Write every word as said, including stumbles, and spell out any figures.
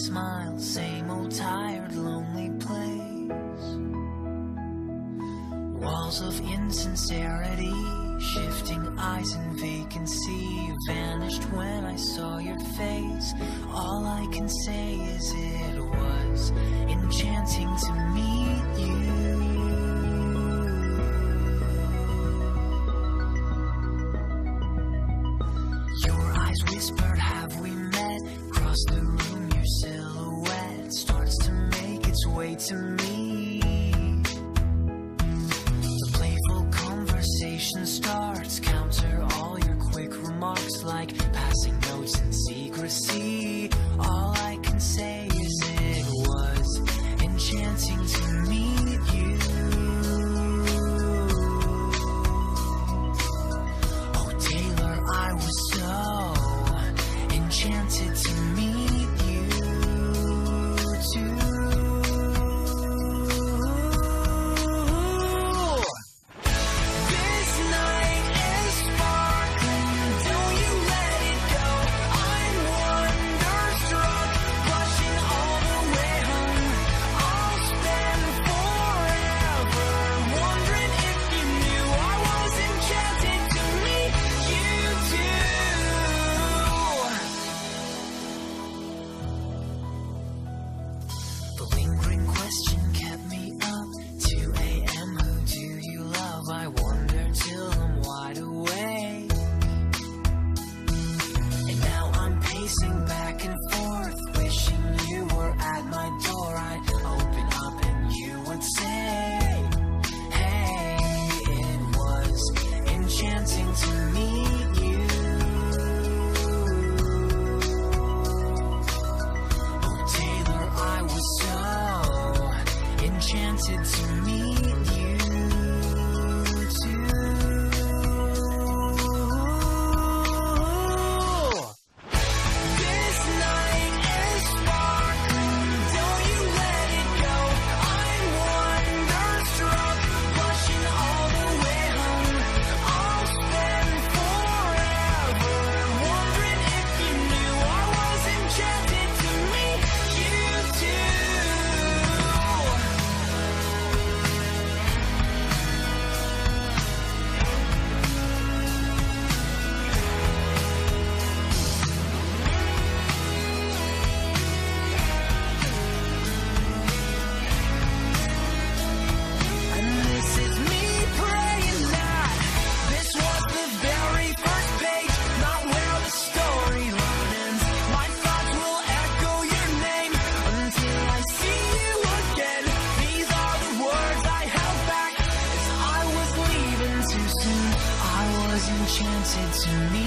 smile, same old tired, lonely place. Walls of insincerity, shifting eyes and vacancy. You vanished when I saw your face. All I can say is it was enchanting to meet you. Your eyes whispered, have we met? Across the room, your silhouette starts to make its way to me. The playful conversation starts, counter all your quick remarks like passing notes in secrecy. All I can say is it was enchanting to meet you. Oh Taylor, I was so enchanted to meet you too. This night is sparkling, don't you let it go. I'm wonderstruck, blushing all the way home. I'll spend forever wondering if you knew I was enchanted to meet you too. The lingering question kept me up. two a m Who do you love? I wonder till I'm wide awake. And now I'm pacing back and forth, wishing you were at my door. I'd open up and you would say, hey, it was enchanting to meet you. Oh Taylor, I was so enchanted to meet you too. This night is sparkling, don't you let it go. I'm wonderstruck, blushing all the way home. I'll spend forever wondering if you knew I was enchanted to meet you too. And this is me praying that this was the very first page, not where the storyline ends. My thoughts will echo your name until I see you again. These are the words I held back as I was leaving too soon. I was enchanted to meet